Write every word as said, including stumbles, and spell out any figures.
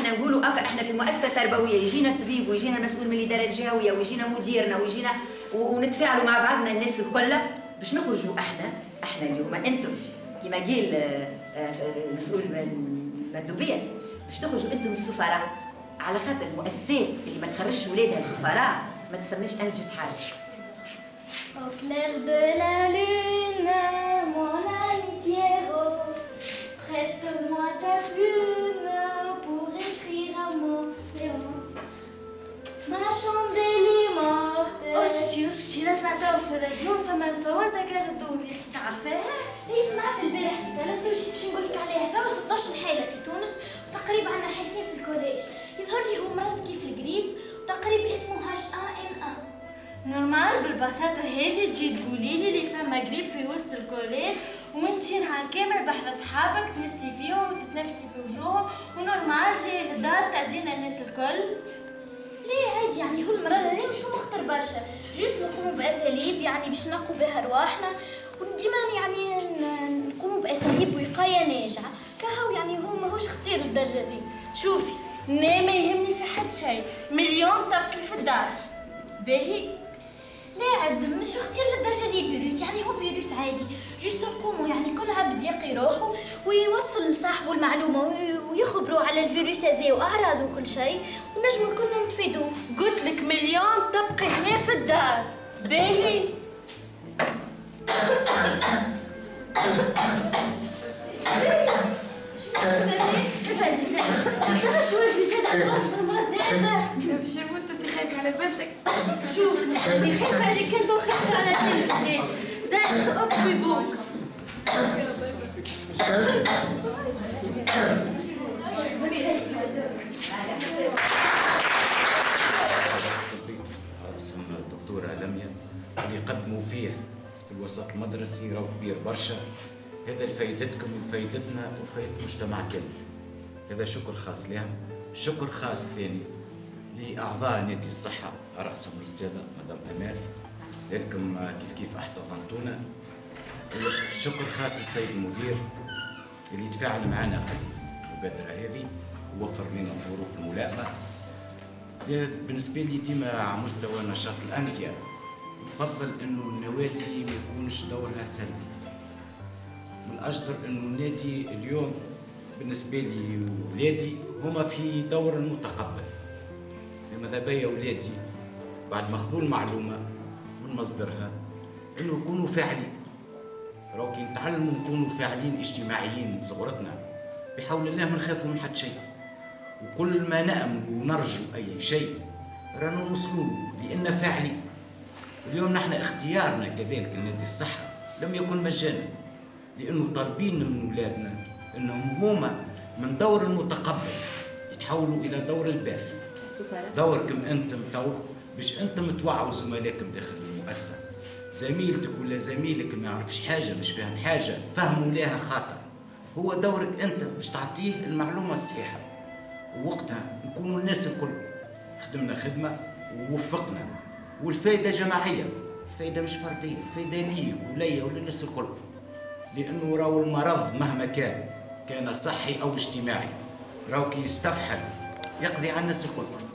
احنا نقولوا اكا احنا في مؤسسه تربويه، يجينا الطبيب ويجينا المسؤول من الاداره الجهويه ويجينا مديرنا ويجينا ونتفاعلوا مع بعضنا الناس الكل باش نخرجوا احنا احنا اليوم انتم كما قال المسؤول المندوبيه باش تخرجوا انتم السفراء، على خاطر المؤسسات اللي ما تخرجش ولادها سفراء ما تسميش انجت حاجه. Au clair de la lune, mon ami Pierrot, prête-moi ta plume pour écrire à mon Cléon. Ma chandelle est morte. أوسي أوسي أنا سمعتها في الراديو فما فوازة قاعدة تدور يا أخي تعرفيها؟ إي سمعت البارح في التلفزيون باش نقول لك عليها، فما ستطاش حالة في تونس وتقريبا عندنا حالتين في الكوليج، يظهر لي هو مرض كيف القريب وتقريب اسمه هاش أ إن أ. نورمال بالبساطة هذه تجي تقولي لي اللي فما قريب في وسط الكوليج وانتي نهار كامل بحر صحابك تمسي فيهم وتتنفسي في وجوههم ونورمال جاي للدار تعجينا الناس الكل. ليه عادي يعني هو المرض هذا مش مخطر برشا، جوست نقوموا بأساليب يعني باش نقوا بها رواحنا وديما يعني نقوموا بأساليب وقاية ناجعة، كهو يعني هو ماهوش خطير للدرجة ذي. شوفي لا ما يهمني في حد شيء، مليون تبقي في الدار. باهي؟ لا عد مش خطير للدرجة دي الفيروس، يعني هو فيروس عادي، جوست نقوموا يعني كل عبد يقي روحه ويوصل لصاحبه المعلومة ويخبروا على الفيروس هذا وأعراضه وكل شيء ونجموا كلنا نتفادوه. قلت لك مليون تبقي هنا في الدار. باهي؟ باش يموت انت خايفه على بنتك. شوف اللي خايف عليك انت وخايف على بنتك زاد زاد اطوي بوك. اسم الدكتورة لميا اللي قدموا فيه في الوسط المدرسي راهو كبير برشا، هذا لفايدتكم وفايدتنا وفايدة المجتمع كامل. هذا شكر خاص لهم. شكر خاص ثاني لأعضاء نادي الصحة رأسهم الأستاذة مدام أمال لكم كيف كيف احتضنتونا. شكر خاص للسيد المدير اللي تفاعل معنا في المبادرة هذه ووفر لنا الظروف الملائمة. بالنسبة لي ديما على مستوى نشاط الأندية نفضل إنه النوادي ما يكونش دورها سلبي، من الأجدر إنه النادي اليوم بالنسبة لي وولادي هما في دور المتقبل. ماذا بيا ولادي بعد ما خذوا المعلومة من مصدرها إنه يكونوا فاعلين، راهو كي نتعلموا نكونوا فاعلين اجتماعيين صغرتنا بحول الله ما نخافوا من حد شيء، وكل ما نأمل ونرجو أي شيء رانا نوصلوا لأننا فاعلين. واليوم نحن اختيارنا كذلك لنادي الصحة لم يكن مجانا، لأنه طالبين من أولادنا أنهم هما من دور المتقبل يتحولوا إلى دور الباث. دوركم أنتم تو باش أنتم توعوا زملائكم داخل المؤسسة، زميلتك ولا زميلك ما يعرفش حاجة مش فاهم حاجة فهموا لها خاطر، هو دورك أنت باش تعطيه المعلومة الصحيحة، ووقتها نكونوا الناس الكل خدمنا خدمة ووفقنا، والفائدة جماعية، الفائدة مش فردية، الفائدة ليك وليا وللناس الكل، لأنه راهو المرض مهما كان كان صحي أو اجتماعي راهو كي يستفحل يقضي على الناس الكل.